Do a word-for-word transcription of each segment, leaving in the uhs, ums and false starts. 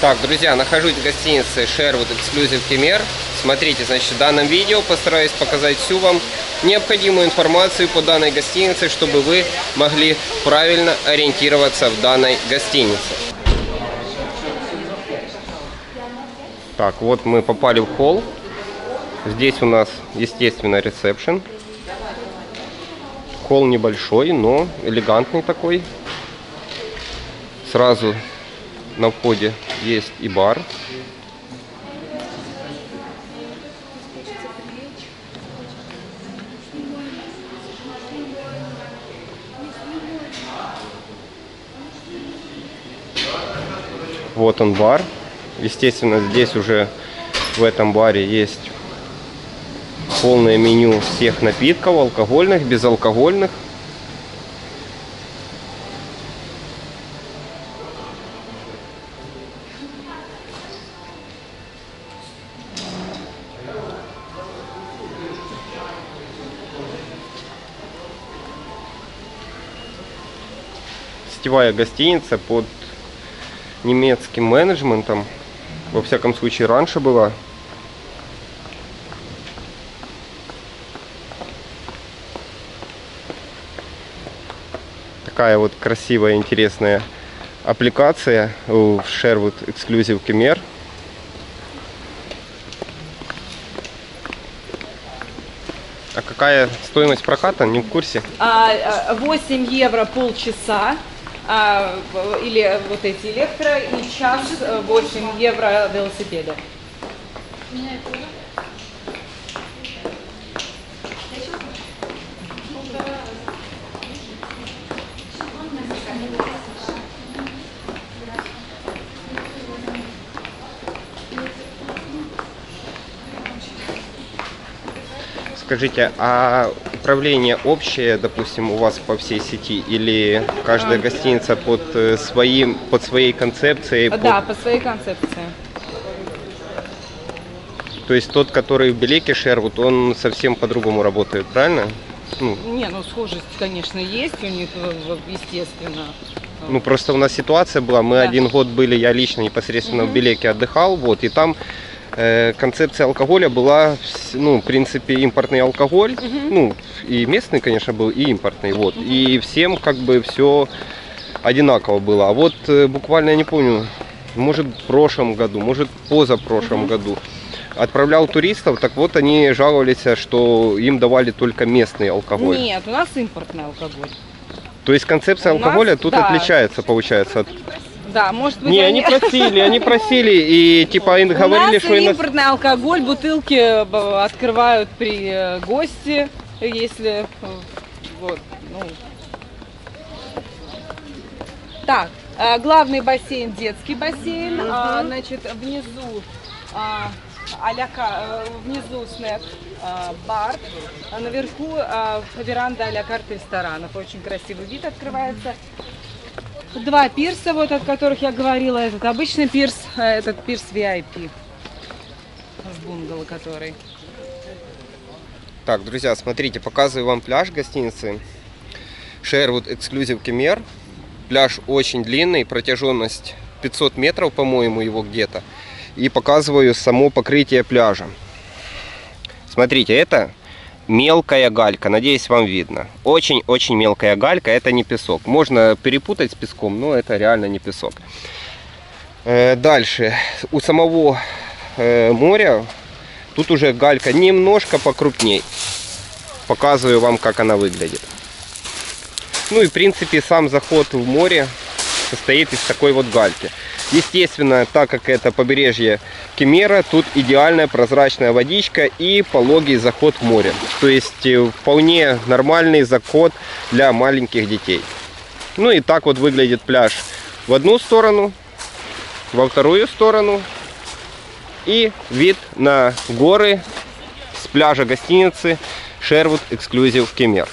Так, друзья, нахожусь в гостинице Sherwood Exclusive Кемер. Смотрите, значит, в данном видео постараюсь показать всю вам необходимую информацию по данной гостинице, чтобы вы могли правильно ориентироваться в данной гостинице. Так, вот мы попали в холл. Здесь у нас, естественно, ресепшн. Холл небольшой, но элегантный такой. Сразу на входе есть и бар. Вот он, бар. Естественно, здесь уже в этом баре есть полное меню всех напитков, алкогольных, безалкогольных. Сетевая гостиница под немецким менеджментом, во всяком случае раньше была. Такая вот красивая, интересная аппликация в Sherwood Exclusive Кемер. А какая стоимость проката, не в курсе? восемь евро полчаса. А, или вот эти электро, и час восемь евро велосипеда. Скажите, а управление общее, допустим, у вас по всей сети, или каждая гостиница под своим, под своей концепцией? Да, под... по своей концепции. То есть тот, который в Белеке Sherwood, он совсем по-другому работает, правильно? Ну. Не, ну схожесть, конечно, есть у них, естественно. Ну просто у нас ситуация была, мы да. один год были, я лично непосредственно угу. в Белеке отдыхал, вот, и там концепция алкоголя была, ну, в принципе, импортный алкоголь, uh-huh. ну, и местный, конечно, был, и импортный, вот, uh-huh. и всем, как бы, все одинаково было. А вот, буквально, я не помню, может, в прошлом году, может, позапрошлом uh-huh. году отправлял туристов, так вот, они жаловались, что им давали только местный алкоголь. Нет, у нас импортный алкоголь. То есть концепция у алкоголя нас, тут да. отличается, получается, от... Да, может быть, не, они... они просили, они просили, и типа они говорили, что... У нас импортный алкоголь, бутылки открывают при гости, если... Вот, ну... Так, главный бассейн, детский бассейн, uh-huh. а, значит, внизу... А, а-ля внизу снэк, а, бар, а наверху а, веранда а-ля карт ресторанов. Очень красивый вид открывается. Два пирса, вот от которых я говорила, этот обычный пирс, а этот пирс ви ай пи с бунгало, который. Так, друзья, смотрите, показываю вам пляж гостиницы Sherwood Exclusive Кемер. Пляж очень длинный, протяженность пятьсот метров, по-моему, его где-то. И показываю само покрытие пляжа. Смотрите, это мелкая галька, надеюсь, вам видно. Очень-очень мелкая галька, это не песок. Можно перепутать с песком, но это реально не песок. Э, дальше, у самого э, моря тут уже галька немножко покрупней. Показываю вам, как она выглядит. Ну и в принципе сам заход в море состоит из такой вот гальки. Естественно, так как это побережье Кемера, тут идеальная прозрачная водичка и пологий заход в море. То есть вполне нормальный заход для маленьких детей. Ну и так вот выглядит пляж в одну сторону, во вторую сторону. И вид на горы с пляжа гостиницы Sherwood Exclusive Кемер.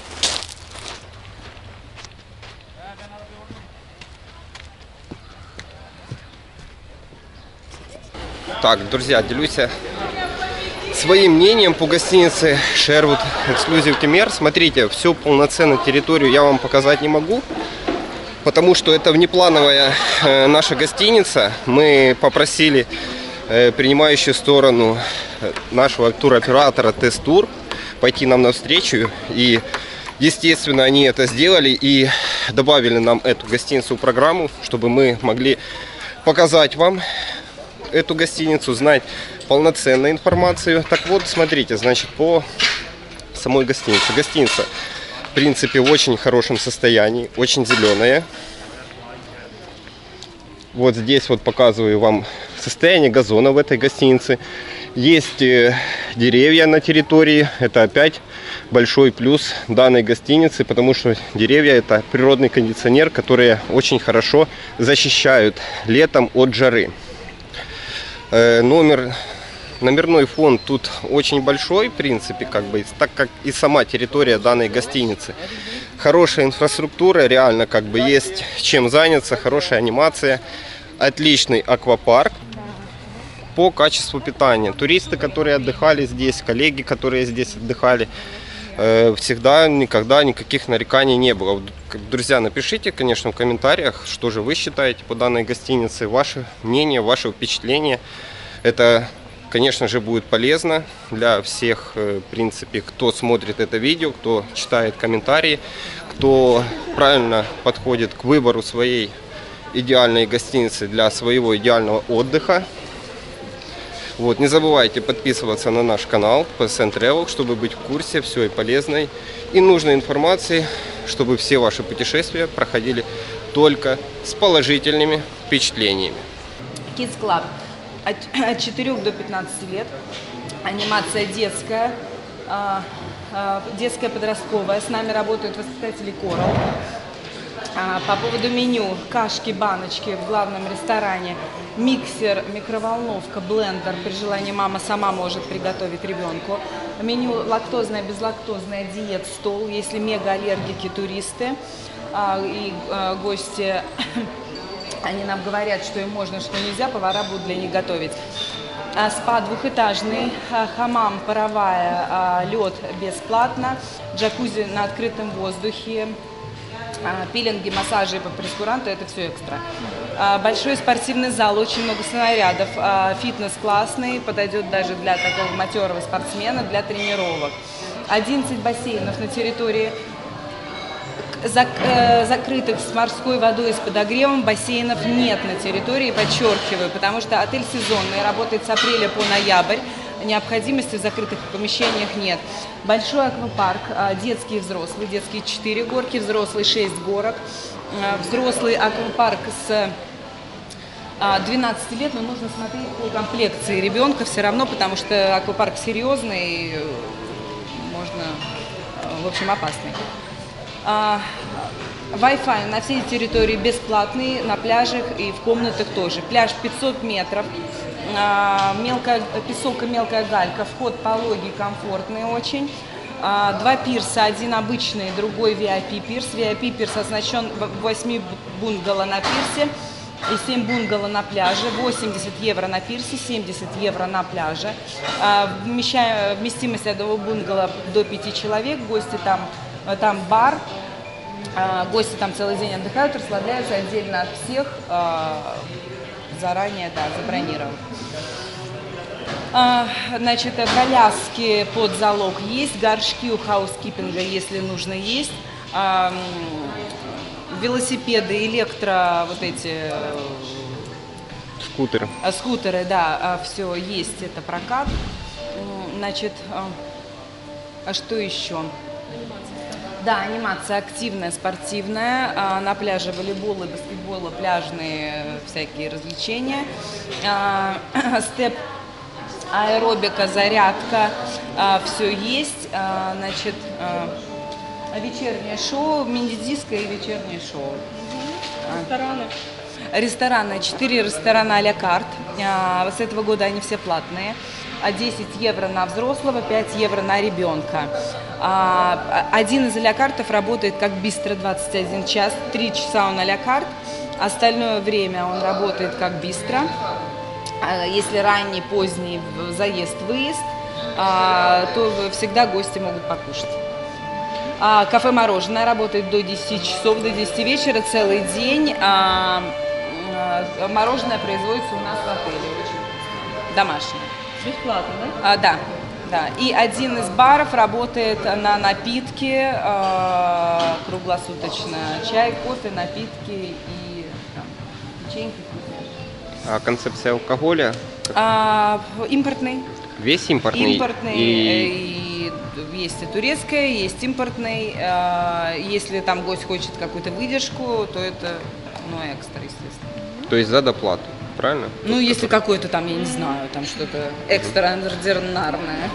Так, друзья, делюсь своим мнением по гостинице Sherwood Exclusive Кемер. Смотрите, всю полноценную территорию я вам показать не могу. потому что это внеплановая э, наша гостиница. Мы попросили э, принимающую сторону нашего туроператора Тест-Тур пойти нам навстречу, и естественно они это сделали и добавили нам эту гостиницу в программу, чтобы мы могли показать вам эту гостиницу, знать полноценную информацию. Так вот, смотрите, значит, по самой гостинице. Гостиница, в принципе, в очень хорошем состоянии, очень зеленая. Вот здесь вот показываю вам состояние газона в этой гостинице. Есть деревья на территории. Это опять большой плюс данной гостиницы, потому что деревья — это природный кондиционер, которые очень хорошо защищают летом от жары. Номер, номерной фонд тут очень большой, в принципе, как бы, так как и сама территория данной гостиницы. Хорошая инфраструктура, реально как бы есть чем заняться, хорошая анимация, отличный аквапарк. По качеству питания. Туристы, которые отдыхали здесь, коллеги, которые здесь отдыхали, всегда, никогда никаких нареканий не было. Друзья, напишите, конечно, в комментариях, что же вы считаете по данной гостинице, ваше мнение, ваше впечатление. Это, конечно же, будет полезно для всех, в принципе, кто смотрит это видео, кто читает комментарии, кто правильно подходит к выбору своей идеальной гостиницы для своего идеального отдыха. Вот, не забывайте подписываться на наш канал пи эс эн Travel, чтобы быть в курсе всей полезной и нужной информации, чтобы все ваши путешествия проходили только с положительными впечатлениями. Kids Club от четырёх до пятнадцати лет. Анимация детская, детская подростковая. С нами работают воспитатели Coral. По поводу меню: кашки, баночки в главном ресторане, миксер, микроволновка, блендер. При желании мама сама может приготовить ребенку. Меню: лактозное, безлактозное, диет, стол. Если мега-аллергики, туристы и гости, они нам говорят, что им можно, что нельзя, повара будут для них готовить. Спа двухэтажный, хамам, паровая, лед бесплатно, джакузи на открытом воздухе. Пилинги, массажи по прескуранту — это все экстра. Большой спортивный зал, очень много снарядов, фитнес классный, подойдет даже для такого матерого спортсмена, для тренировок. одиннадцать бассейнов на территории, закрытых с морской водой и с подогревом. Бассейнов нет на территории, подчеркиваю, потому что отель сезонный, работает с апреля по ноябрь. Необходимости в закрытых помещениях нет. Большой аквапарк, детский и взрослый. Детский четыре горки, взрослый шесть горок. Взрослый аквапарк с двенадцати лет, но нужно смотреть по комплекции ребенка все равно, потому что аквапарк серьезный, можно, в общем, опасный. Wi-Fi на всей территории бесплатный, на пляжах и в комнатах тоже. Пляж пятьсот метров. Мелкая, песок и мелкая галька, вход пологий, комфортный очень. Два пирса, один обычный, другой ви ай пи пирс. ви ай пи пирс оснащен восемь бунгало на пирсе и семь бунгало на пляже. восемьдесят евро на пирсе, семьдесят евро на пляже. Вмещаем, вместимость одного бунгало до пяти человек. Гости там, там бар. Гости там целый день отдыхают, расслабляются отдельно от всех. Заранее, да, забронировал. А, значит, коляски под залог есть, горшки у хаускипинга, если нужно, есть. А, велосипеды, электро, вот эти... Скутеры. А, скутеры, да, все есть, это прокат. Значит, а, а что еще? Да, анимация активная, спортивная. А, на пляже волейбол и баскетбол, пляжные всякие развлечения. А, степ, аэробика, зарядка, а, все есть. А, значит, а, вечернее шоу, мини-диско и вечернее шоу. Рестораны. Рестораны, четыре ресторана а-ля карт. А, с этого года они все платные. десять евро на взрослого, пять евро на ребенка. Один из а-ля картов работает как бистро двадцать один час, три часа он а-ля карт, остальное время он работает как бистро. Если ранний, поздний заезд-выезд, то всегда гости могут покушать. А, кафе-мороженое работает до десяти часов, до десяти вечера, целый день. А, а, мороженое производится у нас в отеле, очень вкусное, домашнее. Бесплатно, да? А, да, да. И один из баров работает на напитки а, круглосуточно. Чай, кофе, напитки и там, печеньки, вкусняшки. А концепция алкоголя? А, импортный. Весь импортный? Импортный. И... И есть и турецкая, есть импортный. А, если там гость хочет какую-то выдержку, то это ну, экстра, естественно. То есть за доплату, правильно? Ну, если какой-то там, я не знаю, там что-то экстраординарное.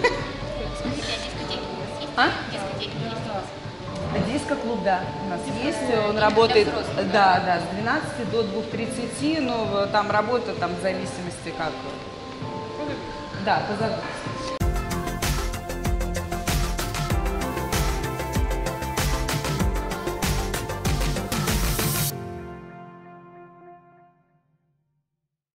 А? Диско-клуб, да, у нас есть, он работает, да, да, с двенадцати до двух тридцати, но там работа там в зависимости как, да, по загрузке.